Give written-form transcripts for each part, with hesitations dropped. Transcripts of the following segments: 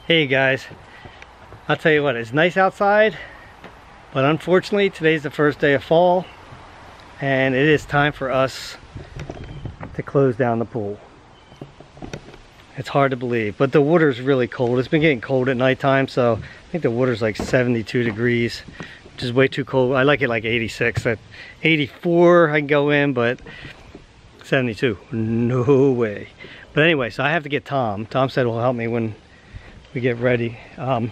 Hey guys, I'll tell you what, it's nice outside, but unfortunately today's the first day of fall and it is time for us to close down the pool. It's hard to believe, but the water's really cold. It's been getting cold at nighttime, so I think the water's like 72 degrees, which is way too cold. I like it like 86. At 84 I can go in, but 72, no way. But anyway, so I have to get Tom. Tom said he'll help me when we get ready. I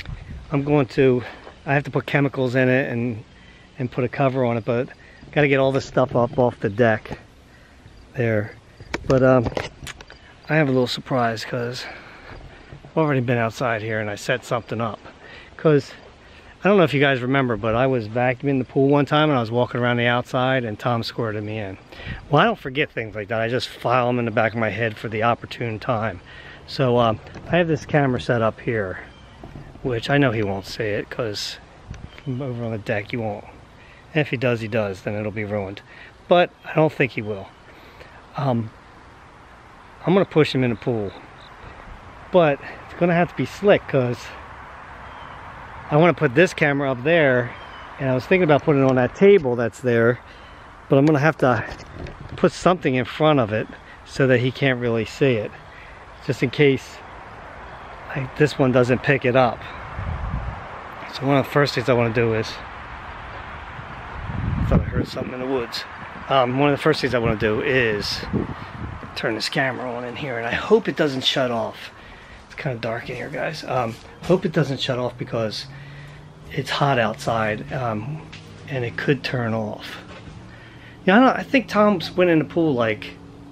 have to put chemicals in it and put a cover on it, but got to get all this stuff up off the deck there. But I have a little surprise because I've already been outside here and I set something up. Because I don't know if you guys remember, but I was vacuuming the pool one time and I was walking around the outside and Tom squirted me in. Well, I don't forget things like that. I just file them in the back of my head for the opportune time. So I have this camera set up here, which I know he won't see it because from over on the deck you won't. And if he does, then it'll be ruined. But I don't think he will. I'm gonna push him in the pool, but it's gonna have to be slick because I want to put this camera up there, and I was thinking about putting it on that table that's there, but I'm gonna have to put something in front of it so that he can't really see it, just in case this one doesn't pick it up. So one of the first things I want to do is, I thought I heard something in the woods. One of the first things I want to do is turn this camera on in here, and I hope it doesn't shut off. It's kind of dark in here, guys. Hope it doesn't shut off because it's hot outside, and it could turn off. Yeah, I think Tom's went in the pool like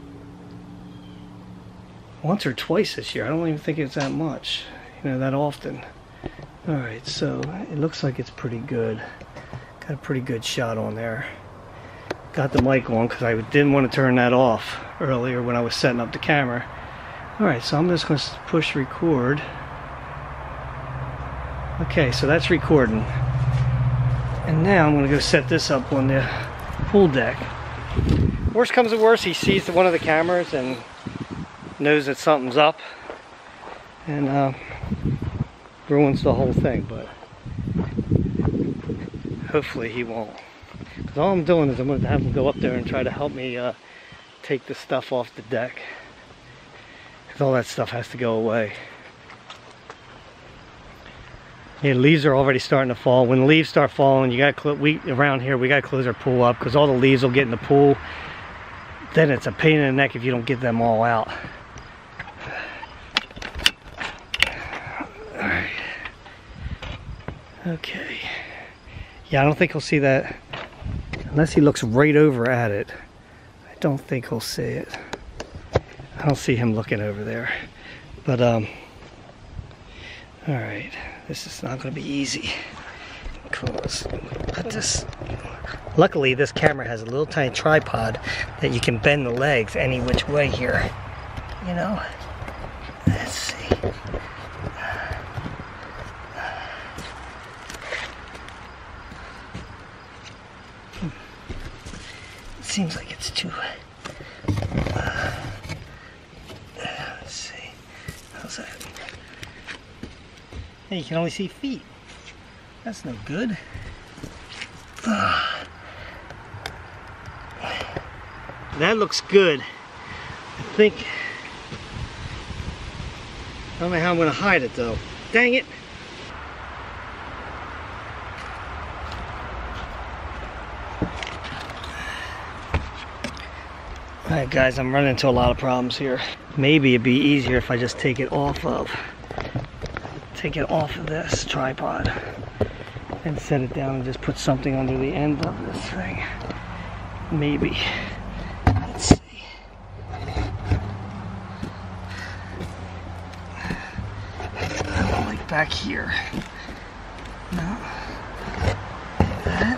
once or twice this year. I don't even think it's that much, that often. All right, so it looks like it's pretty good. Got a pretty good shot on there. Got the mic on because I didn't want to turn that off earlier when I was setting up the camera. All right, so I'm just going to push record. Okay, so that's recording. And now I'm going to go set this up on the pool deck. Worst comes to worst, he sees one of the cameras and knows that something's up and ruins the whole thing, but hopefully he won't. Because all I'm doing is I'm going to have him go up there and try to help me take the stuff off the deck. Because all that stuff has to go away. Yeah, leaves are already starting to fall. When the leaves start falling, you got around here we got to close our pool up because all the leaves will get in the pool. Then it's a pain in the neck if you don't get them all out. All right. Okay. Yeah, I don't think he'll see that unless he looks right over at it. I don't think he'll see it. I don't see him looking over there. But all right, this is not going to be easy. Cool. Let's put this. Luckily, this camera has a little tiny tripod that you can bend the legs any which way here. Let's see. It seems like it's too. Let's see. How's that? Hey, you can only see feet. That's no good. That looks good. I don't know how I'm going to hide it though. Dang it. Alright guys, I'm running into a lot of problems here. Maybe it'd be easier if I just take it off of this tripod and set it down and just put something under the end of this thing. Maybe. Let's see. Like back here. No. That.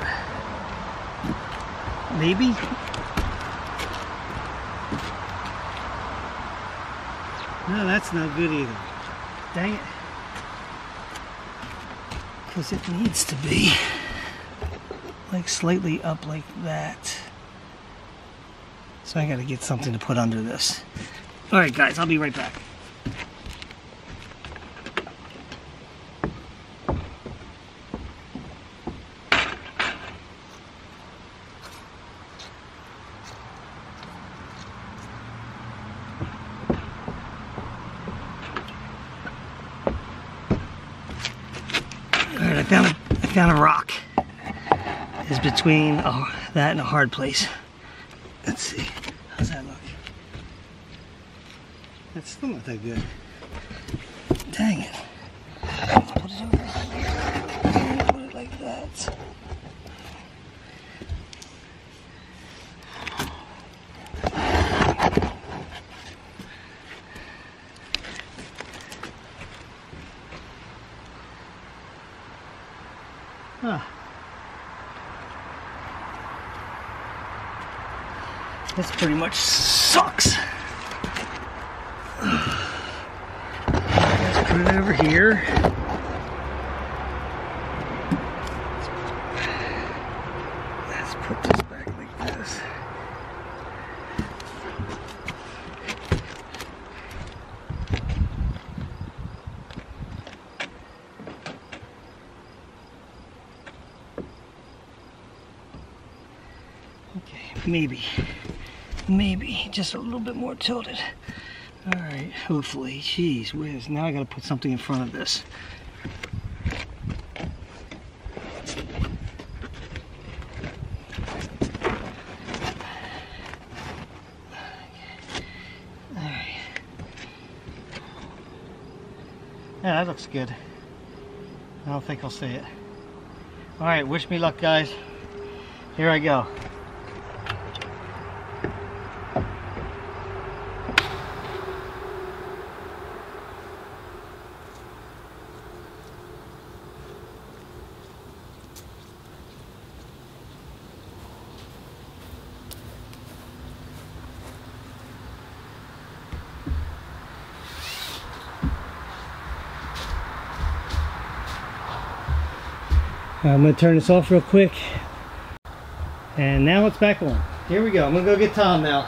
Maybe. No, that's not good either. Dang it. Because it needs to be like slightly up like that. So I gotta get something to put under this. Alright guys, I'll be right back. found a rock. It's between that and a hard place. Let's see. How's that look? That's still not that good. Dang it. Let's put it over here. Put it like that. Huh. This pretty much sucks. Let's put it over here. Let's put this back like this. Okay, maybe just a little bit more tilted. All right, hopefully. Jeez whiz, now I gotta put something in front of this. All right. Yeah, that looks good. I don't think I'll see it. All right, wish me luck, guys. Here I go. I'm going to turn this off real quick, and now it's back on. Here we go. I'm going to go get Tom now.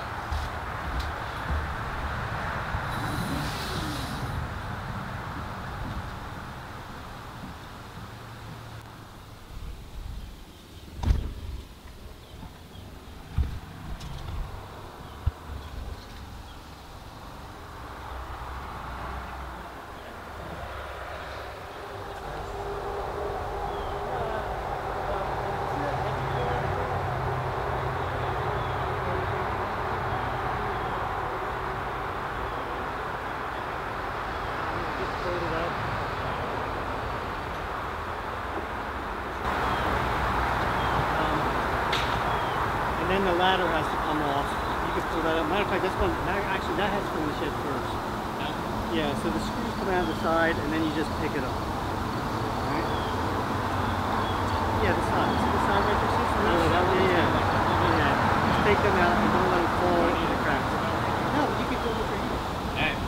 And then the ladder has to come off. You can pull that up. Matter of fact, actually that has to go in the shed first. Yeah, so the screws come out of the side and then you just pick it up. Alright? Yeah, the side. See the side right there? Yeah. Just take them out and don't let them fall into the cracks. No, you can go over here. Alright.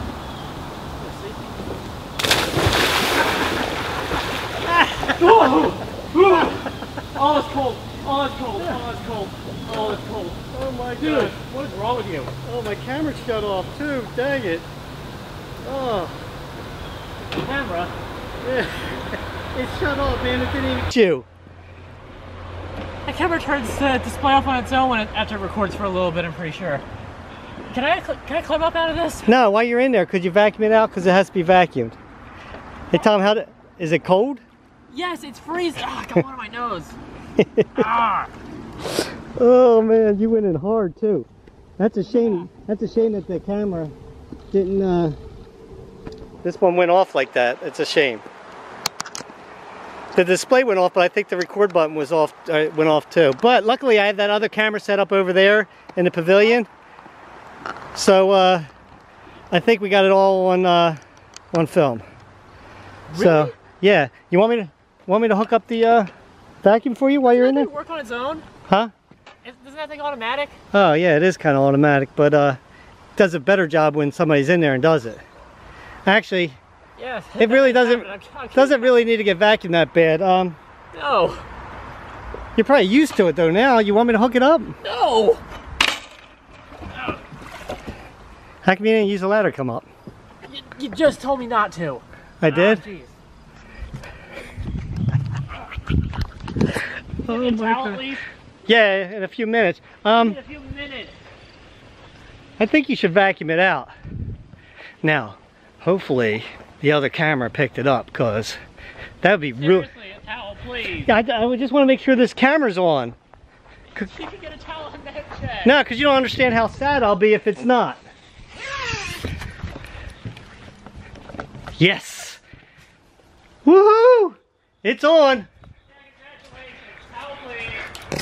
Oh, it's cold. Oh, it's cold. Oh, it's cold. Oh, it's cold. Oh my Dude, God. what is wrong with you? Oh, my camera shut off too. Dang it. Oh. The camera? Yeah. It shut off, man. It didn't even chew. The camera turns the display off on its own after it records for a little bit, I'm pretty sure. Can I climb up out of this? No, while you're in there, could you vacuum it out? Because it has to be vacuumed. Hey, Tom, is it cold? Yes, it's freezing. Ah, got one on my nose. Ah. Oh man, you went in hard too. That's a shame. That's a shame that the camera didn't. This one went off like that. It's a shame. The display went off, but I think the record button was off. Went off too. But luckily, I have that other camera set up over there in the pavilion. So I think we got it all on film. Really? So yeah, you want me to hook up the vacuum for you while you're in there? Doesn't it work on its own? Huh? Isn't that thing automatic? Oh yeah, it is kind of automatic, but does a better job when somebody's in there and does it. Actually, Yes. it really doesn't really need to get vacuumed that bad. No. You're probably used to it though now. You want me to hook it up? No. How come you didn't use the ladder to come up? You just told me not to. I did? Jeez. Oh Give me a my towel, God. please. Yeah, in a few minutes. Give me a few minutes. I think you should vacuum it out. Now, hopefully the other camera picked it up, because That would be real. Seriously, a towel, please. Yeah, I would just want to make sure this camera's on. You can get a towel on that check. No, because you don't understand how sad I'll be if it's not. Yes. Woohoo! It's on. Congratulations. Towel, please.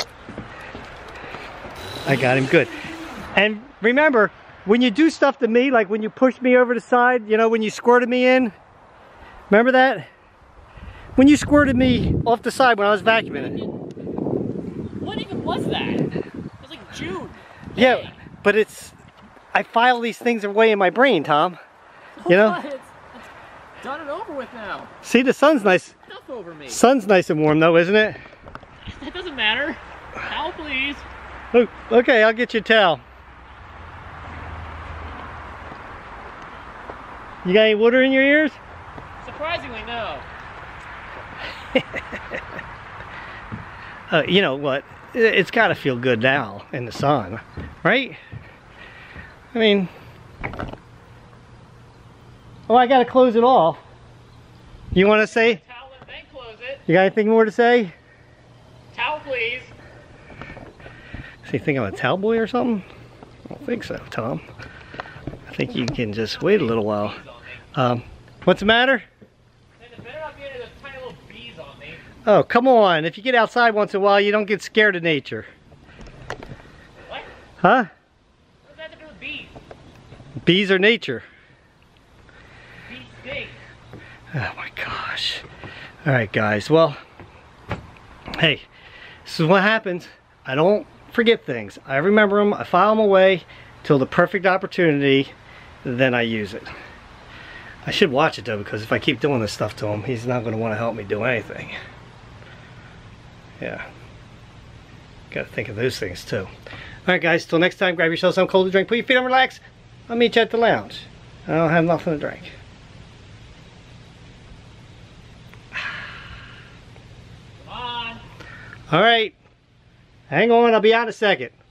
I got him good. And remember, when you do stuff to me, like when you pushed me over the side, you know, when you squirted me in, remember that? When you squirted me off the side when I was vacuuming it. What even was that? It was like June. Yeah, but it's, I file these things away in my brain, Tom. You know? What? It's done and over with now. See, the sun's nice. Enough over me. Sun's nice and warm though, isn't it? That doesn't matter. Towel, please. Oh, okay, I'll get you a towel. You got any water in your ears? Surprisingly, no. You know what? It's got to feel good now in the sun, right? I mean, oh, I got to close it off. You want to say? Towel and then close it. You got anything more to say? Towel, please. So you think I'm a towel boy or something? I don't think so, Tom. I think you can just wait a little while. What's the matter? There better not be any of those tiny little bees on me. Oh, come on. If you get outside once in a while, you don't get scared of nature. What? Huh? What does that have to do with bees? Bees are nature. Bees stink. Oh my gosh. All right, guys. Well, hey, this is what happens. I don't forget things. I remember them. I file them away till the perfect opportunity. Then I use it. I should watch it though, because if I keep doing this stuff to him, he's not going to want to help me do anything. Yeah. Got to think of those things too. All right, guys. Till next time, grab yourself some cold to drink. Put your feet on, relax. I'll meet you at the lounge. I don't have nothing to drink. Come on. All right. Hang on. I'll be out in a second.